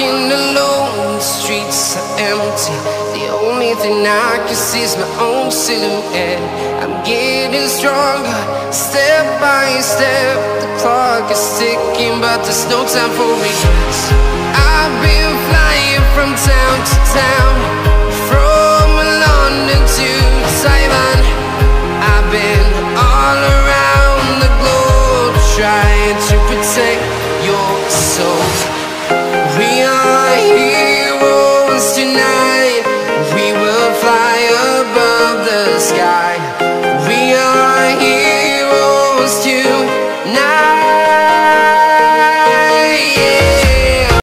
walking alone, the streets are empty. The only thing I can see is my own silhouette. I'm getting stronger, step by step. The clock is ticking, but there's no time for regrets. I've been flying from town to town,